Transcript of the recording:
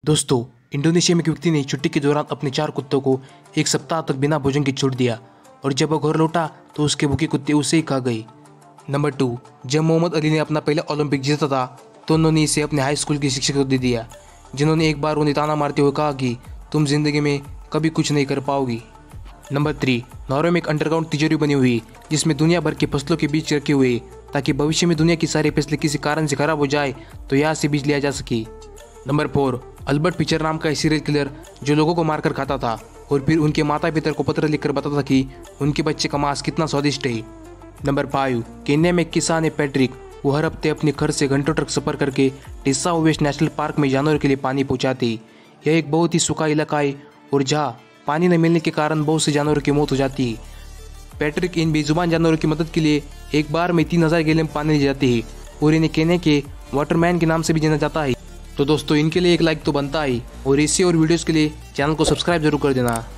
दोस्तों, इंडोनेशिया में एक व्यक्ति ने छुट्टी के दौरान अपने 4 कुत्तों को एक सप्ताह तक बिना भोजन के छोड़ दिया और जब वह घर लौटा तो उसके भूखे कुत्ते उसे ही खा गए। नंबर 2, जब मोहम्मद अली ने अपना पहला ओलंपिक जीता था तो उन्होंने इसे अपने हाई स्कूल के शिक्षक को दे दिया, जिन्होंने एक बार उन्हें ताना मारते हुए कहा कि तुम जिंदगी में कभी कुछ नहीं कर पाओगी। नंबर 3, नॉर्वे में एक अंडरग्राउंड तिजोरी बनी हुई जिसमें दुनिया भर के फसलों के बीज रखे हुए ताकि भविष्य में दुनिया की सारी फसलें किसी कारण से खराब हो जाए तो यहाँ से बीज लिया जा सके। नंबर 4, अल्बर्ट फिशर नाम का सीरियल किलर जो लोगों को मारकर खाता था और फिर उनके माता पिता को पत्र लिखकर बताता था कि उनके बच्चे का मांस कितना स्वादिष्ट है। नंबर 5, केन्या में एक किसान है पैट्रिक, वो हर हफ्ते अपने घर से घंटों तक सफर करके टिस्सा ओवेश नेशनल पार्क में जानवरों के लिए पानी पहुंचाते। यह एक बहुत ही सूखा इलाका है और जहाँ पानी न मिलने के कारण बहुत से जानवरों की मौत हो जाती है। पैट्रिक इन बेजुबान जानवरों की मदद के लिए एक बार में 3000 गैलन पानी ले जाते हैं और इन्हें केन्या के वाटरमैन के नाम से भी जाना जाता है। तो दोस्तों, इनके लिए एक लाइक तो बनता ही और इससे और वीडियोस के लिए चैनल को सब्सक्राइब जरूर कर देना।